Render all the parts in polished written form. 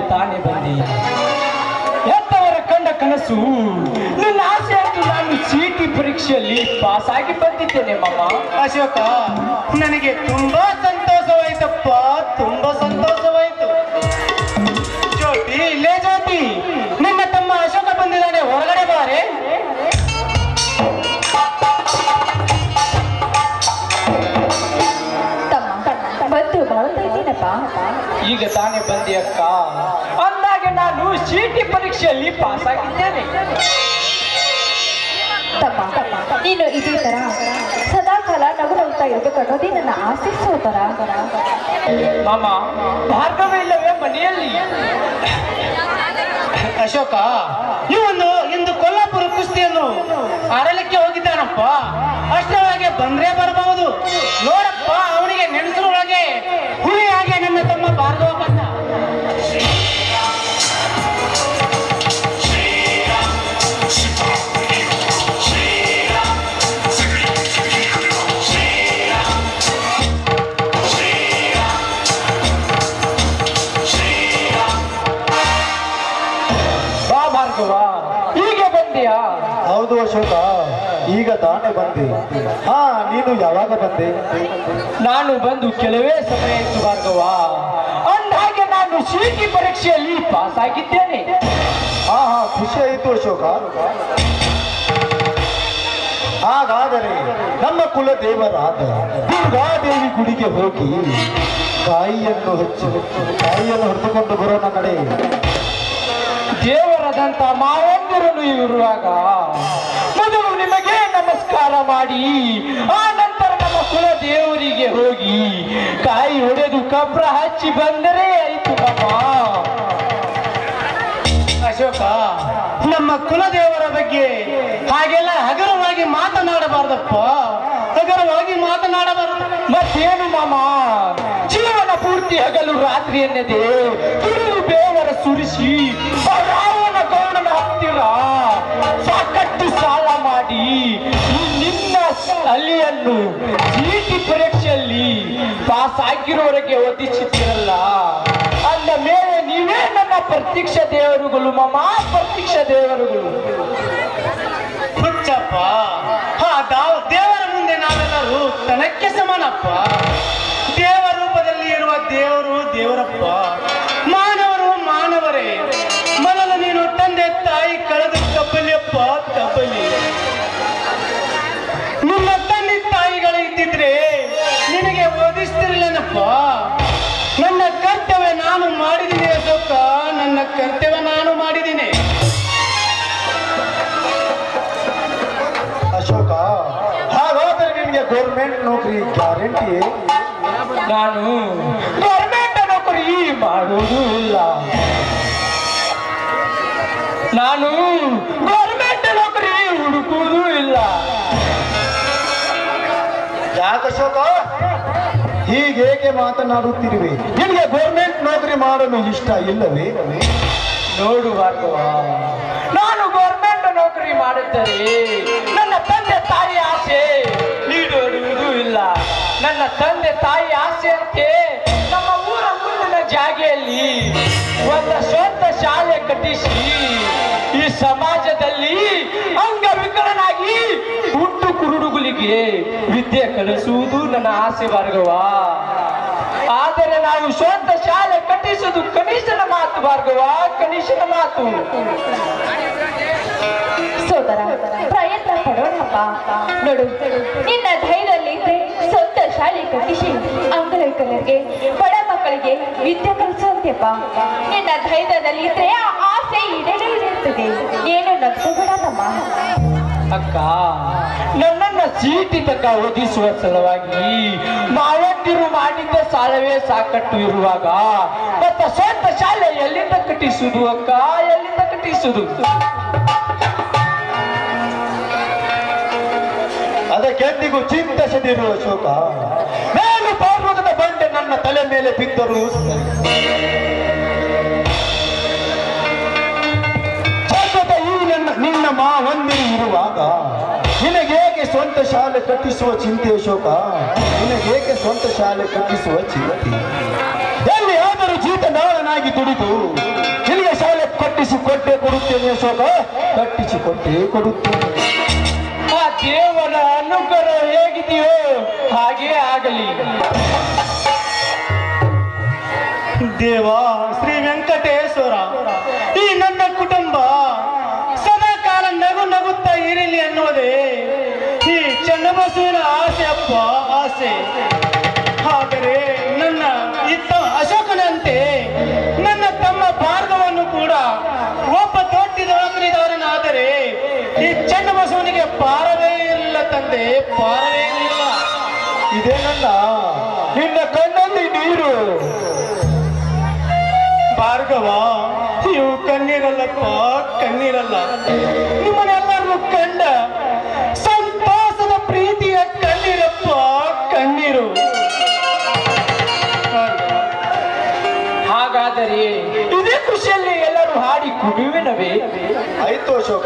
ತಾನೇ ಬಂದೆ. ಎತ್ತವರ ಕಂಡ ಕನಸು ನನ್ನ ಆಸೆ ಅಂತೂ ನಾನು ಸಿಟಿ ಪರೀಕ್ಷೆಯಲ್ಲಿ ಪಾಸ್ ಆಗಿ ಬಂದಿದ್ದೇನೆ ಮಾಮ. ಅಶೋಕ, ನನಗೆ ತುಂಬಾ ಸಂತೋಷವಾಯ್ತಪ್ಪ, ತುಂಬಾ ಸಂತೋಷವಾಯ್ತು. ಜ್ಯೋತಿ, ಇಲ್ಲೇ ಜ್ಯೋತಿ, ನಿನ್ನ ತಮ್ಮ ಅಶೋಕ ಬಂದಿದ್ದಾನೆ, ಹೊರಗಡೆ ಬಾರೆ. ಈಗ ತಾನೇ ಬಂದೆ ಅಕ್ಕ. ಅಂದಾಗ ನಾನು ಸಿಟಿ ಪರೀಕ್ಷೆಯಲ್ಲಿ ಪಾಸ್ ಆಗಿದ್ದೇನೆ. ನೀನು ಇದೇ ತರ ಸದಾ ಕಾಲ ನಗು ನಗ್ತಾ ಇರ್ಬೇಕು ಅನ್ನೋದೇ ನನ್ನ ಆಸೆ ಸೋದರ. ಮಾಮ, ಭಾರ್ಗವ ಇಲ್ಲವೇ ಮನೆಯಲ್ಲಿ? ಅಶೋಕ, ಇವನು ಇಂದು ಕೊಲ್ಲಾಪುರ ಕುಸ್ತಿಯನ್ನು ಆಡಲಿಕ್ಕೆ ಹೋಗಿದ್ದಾನಪ್ಪ. ಅಷ್ಟರೊಳಗೆ ಬಂದ್ರೆ ಬರಬಹುದು. ನೋಡಪ್ಪ, ಅವನಿಗೆ ನೆನೆಸರೊಳಗೆ ಹುಳಿ ಹಾಗೆ ನನ್ನ ತಮ್ಮ ಭಾರ್ಗವ ಬಂದ. ಹೀಗೆ ಬಂದೆಯಾ? ಹೌದು ಅಶೋಕ, ಈಗ ತಾನೇ ಬಂದೆ. ಹಾ, ನೀನು ಯಾವಾಗ ಬಂದೆ? ನಾನು ಬಂದು ಕೆಲವೇ ಸಮಯ ಇತ್ತು ಭಾರ್ಗವ. ಅಂದಾಗೆ ನಾನು ಸಿಟಿ ಪರೀಕ್ಷೆಯಲ್ಲಿ ಪಾಸ್ ಆಗಿದ್ದೇನೆ. ಹಾ, ಖುಷಿ ಆಯಿತು ಅಶೋಕ. ಹಾಗಾದರೆ ನಮ್ಮ ಕುಲದೇವರಾದ ದುರ್ಗಾದೇವಿ ಗುಡಿಗೆ ಹೋಗಿ ಕಾಯಿಯನ್ನು ಹೊಡೆದುಕೊಂಡು ಬರೋಣ ಕಡೆ. ದೇವರದಂತ ಮಾವಂದಿರನು ಇರುವಾಗ ಮೊದಲು ನಿಮಗೆ ನಮಸ್ಕಾರ ಮಾಡಿ ಆ ನಂತರ ನಮ್ಮ ಕುಲ ದೇವರಿಗೆ ಹೋಗಿ ಕಾಯಿ ಹೊಡೆದು ಕಬ್ರ ಹಚ್ಚಿ ಬಂದರೆ ಆಯ್ತು ಪಾಪ. ಅಶೋಕ, ನಮ್ಮ ಕುಲದೇವರ ಬಗ್ಗೆ ಹಾಗೆಲ್ಲ ಹಗರವಾಗಿ ಮಾತನಾಡಬಾರ್ದಪ್ಪ, ಹಗರವಾಗಿ ಮಾತನಾಡಬಾರದು. ಮತ್ತೇನು ಮಾಮ, ಜೀವನ ಪೂರ್ತಿ ಹಗಲು ರಾತ್ರಿ ಎನ್ನದೆ ತುಳಿದು ಬೇವರ ಸುರಿಸಿ ರಾವಣ ಗೌಡನ ಹತ್ತಿರ ಸಾಕಷ್ಟು ಸಾಲ ಮಾಡಿ ನಿನ್ನ ಅಲಿಯನ್ನು ಸಿಟಿ ಪರೀಕ್ಷೆಯಲ್ಲಿ ಪಾಸ್ ಆಗಿರೋವರೆಗೆ ಓದಿಸುತ್ತಿರಲ್ಲ. ಅಂದ ಮೇಲೆ ನೀವೇ ನನ್ನ ಪ್ರತ್ಯಕ್ಷ ದೇವರುಗಳು ಮಾಮ, ಪ್ರತ್ಯಕ್ಷ ದೇವರುಗಳು. ಹುಚ್ಚಪ್ಪ, ದೇವರ ಮುಂದೆ ನಾವೆಲ್ಲರೂ ತನಕ್ಕೆ ಸಮಾನಪ್ಪ. ದೇವ ರೂಪದಲ್ಲಿ ಇರುವ ದೇವರು ದೇವರಪ್ಪ, ಮಾನವರು ಮಾನವರೇ. ಮೊದಲು ನೀನು ತಂದೆ ತಾಯಿ ಕಳೆದ ತಪ್ಪಲಿಯಪ್ಪ, ತಪ್ಪಲಿ. ನಿಮ್ಮ ತಂದೆ ತಾಯಿಗಳು ಇದ್ದಿದ್ರೆ ನಿನಗೆ ಓದಿಸ್ತಿರ್ಲೇನಪ್ಪ. ನನ್ನ ಕರ್ತವ್ಯ ನಾನು ಮಾಡಿದ್ದೀನಿ ಅಶೋಕ, ನನ್ನ ಕರ್ತವ್ಯ ನಾನು ಮಾಡಿದ್ದೀನಿ. ಅಶೋಕ, ಹಾಗಾದರೆ ನಿಮಗೆ ಗೌರ್ಮೆಂಟ್ ನೌಕರಿ ಗ್ಯಾರಂಟಿ? ನಾನು ಗೌರ್ಮೆಂಟ್ ನೌಕರಿ ಮಾಡುವುದೂ ಇಲ್ಲ. ನಾನು ಗೌರ್ಮೆಂಟ್ ನೌಕರಿ ಹುಡುಕುವುದೂ ಇಲ್ಲ. ಯಾಕಶೋಕ ಹೀಗೇಕೆ ಮಾತನಾಡುತ್ತಿರುವೆ? ನಿಮಗೆ ಗೌರ್ಮೆಂಟ್ ನೌಕರಿ ಮಾಡಲು ಇಷ್ಟ ಇಲ್ಲವೇ? ನೋಡು ಭಾರ್ಗವ, ನಾನು ಗೌರ್ಮೆಂಟ್ ನೌಕರಿ ಮಾಡುತ್ತಾರೆ ನನ್ನ ತಂದೆ ತಾಯಿ ಆಸೆ ಈಡೇರುವುದೂ ಇಲ್ಲ. ನನ್ನ ತಂದೆ ತಾಯಿ ಆಸೆ ಅಂತೆ ನಮ್ಮ ಊರ ಮುಂದಿನ ಜಾಗೆಯಲ್ಲಿ ಒಂದು ಸ್ವಂತ ಶಾಲೆ ಕಟ್ಟಿಸಿ ಈ ಸಮಾಜದಲ್ಲಿ ಅಂಗವಿಕಲನಾಗಿ ಹುಟ್ಟು ಕುರುಡುಗಳಿಗೆ ವಿದ್ಯೆ ಕಲಿಸುವುದು ನನ್ನ ಆಸೆ ಭಾರ್ಗವ. ಆದರೆ ನಾವು ಸ್ವಂತ ಶಾಲೆ ಕಟ್ಟಿಸುವುದು ಕನಿಷ್ಠನ ಮಾತು ಭಾರ್ಗವ, ಕನಿಷ್ಠನ ಮಾತು. ಸೋದರ, ಪ್ರಯತ್ನ ಪಡೋಣಪ್ಪ. ನೋಡು, ನಿನ್ನ ಧೈರ್ಯದಲ್ಲಿ ಸ್ವಂತ ಶಾಲೆ ಕಟ್ಟಿಸಿ ಅಂಗವಿಕಲರಿಗೆ, ಬಡ ಮಕ್ಕಳಿಗೆ ವಿದ್ಯೆ ಕಲಿಸುವಂತೆಪ್ಪ. ನಿನ್ನ ಧೈರ್ಯದಲ್ಲಿ ಇದ್ರೆ ಆ ಆಸೆ ಈಡೇರಿರುತ್ತದೆ. ಏನು ನಗ್ದು ಬಿಡದಮ್ಮ. ಅಕ್ಕ, ನನ್ನನ್ನ ಚೀಟಿ ತಕ್ಕ ಓದಿಸುವ ಸಲುವಾಗಿ ಮಾವಂದಿರು ಮಾಡಿದ್ದ ಸಾಲವೇ ಸಾಕಟ್ಟು ಇರುವಾಗ ಮತ್ತೆ ಸ್ವಂತ ಶಾಲೆ ಎಲ್ಲಿಂದ ಕಟ್ಟಿಸುವುದು ಅಕ್ಕ, ಎಲ್ಲಿಂದ ಕಟ್ಟಿಸುವುದು? ಅದಕ್ಕೆಂದಿಗೂ ಚಿಂತಿಸದಿರುವ ಅಶೋಕ. ನಾನು ಪರ್ವತದ ಬಂಡೆ ನನ್ನ ತಲೆ ಮೇಲೆ ಬಿದ್ದರೂ ನಿನ್ನ ಮಾವಂದಿರು ಇರುವಾಗ ನಿನಗೇಕೆ ಸ್ವಂತ ಶಾಲೆ ಕಟ್ಟಿಸುವ ಚಿಂತೆ ಅಶೋಕ? ನಿನಗೇಕೆ ಸ್ವಂತ ಶಾಲೆ ಕಟ್ಟಿಸುವ ಚಿಂತೆ? ಎಲ್ಲಿ ಆದರೂ ಜೀತ ನಾಳ ಕೂಲಿಕಾರನಾಗಿ ದುಡಿದು ಇಲ್ಲಿಗೆ ಶಾಲೆ ಕಟ್ಟಿಸಿಕೊಟ್ಟೆ ಕೊಡುತ್ತೇನೆ ಅಶೋಕ, ಕಟ್ಟಿಸಿಕೊಟ್ಟೆ ಕೊಡುತ್ತೇನೆ. ಆ ದೇವರ ಅನುಗ್ರಹ ಹೇಗಿದೆಯೋ ಹಾಗೇ ಆಗಲಿ. ದೇವ ಶ್ರೀ ವೆಂಕಟೇಶ್ವರ, ಈ ನನ್ನ ಕುಟುಂಬ ಸದಾ ಕಾಲ ನಗು ನಗುತ್ತಾ ಇರಲಿ ಅನ್ನುವುದೇ ಈ ಚನ್ನಬಸವನ ಆಸೆ ಅಪ್ಪ, ಆಸೆ. ಆದರೆ ನನ್ನ ಇತ್ತ ಅಶೋಕನಂತೆ ನನ್ನ ತಮ್ಮ ಭಾರ್ಗವನ್ನು ಕೂಡ ಒಬ್ಬ ದೊಡ್ಡದವನಾದರೆ ಈ ಚನ್ನಬಸವನಿಗೆ ಪಾರವೇ ಇಲ್ಲ ತಂದೆ, ಪಾರವೇ ಇಲ್ಲ. ಇದೇ ನಿನ್ನ ಕಣ್ಣಲ್ಲಿ ನೀರು. ಭಾರ್ಗವ, ಇವು ಕಣ್ಣೀರಲ್ಲಪ್ಪ, ಕಣ್ಣೀರಲ್ಲ. ನಿಮ್ಮನ್ನೆಲ್ಲರೂ ಕಂಡ ಸಂತೋಷದ ಪ್ರೀತಿಯ ಕಣ್ಣೀರಪ್ಪ, ಕಣ್ಣೀರು. ಹಾಗಾದರೆ ಇದೇ ಖುಷಿಯಲ್ಲಿ ಎಲ್ಲರೂ ಹಾಡಿ ಕುಡಿಯುವಿನವೇ? ಆಯ್ತು ಅಶೋಕ.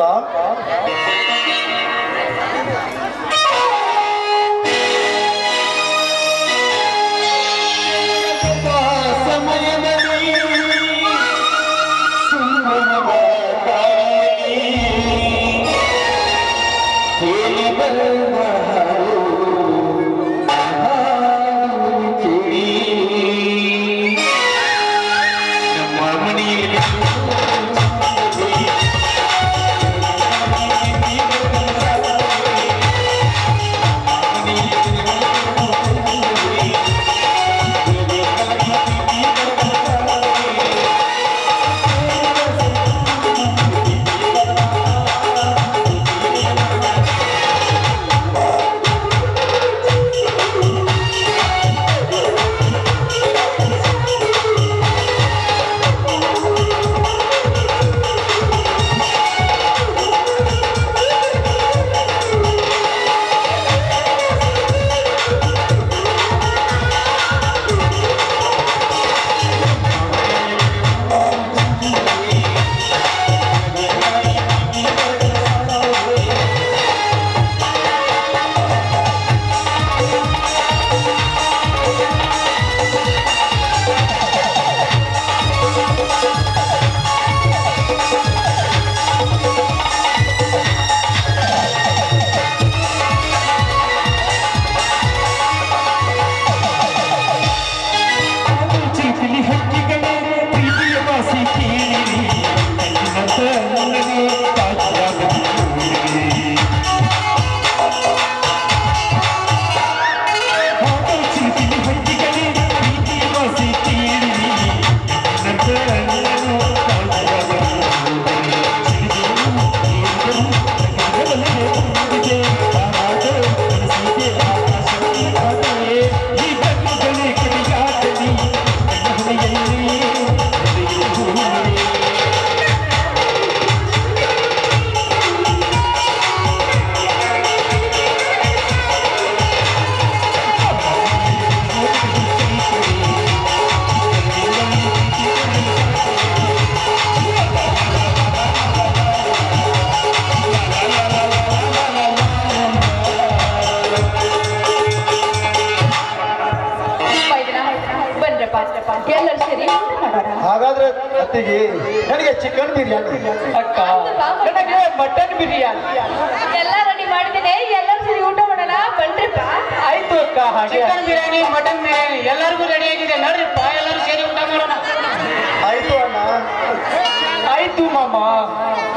ಹಾಗಾದ್ರೆ ಅತ್ತಿಗೆ ನನಗೆ ಚಿಕನ್ ಬಿರಿಯಾನಿ. ಅಕ್ಕ ನನಗೆ ಮಟನ್ ಬಿರಿಯಾನಿ. ಎಲ್ಲ ರೆಡಿ ಮಾಡಿದ್ದೇನೆ, ಎಲ್ಲರೂ ಸರಿ ಊಟ ಮಾಡೋಣ ಬನ್ರಿಪ್ಪ. ಆಯ್ತು ಅಕ್ಕ. ಹಾಗೆ ಚಿಕನ್ ಬಿರಿಯಾನಿ, ಮಟನ್ ಬಿರಿಯಾನಿ ಎಲ್ಲರಿಗೂ ರೆಡಿ ಆಗಿದೆ, ನೋಡ್ರಿಪ್ಪ ಎಲ್ಲರೂ ಸೇರಿ ಊಟ ಮಾಡೋಣ. ಆಯ್ತು ಅಣ್ಣ. ಆಯ್ತು ಮಾಮ.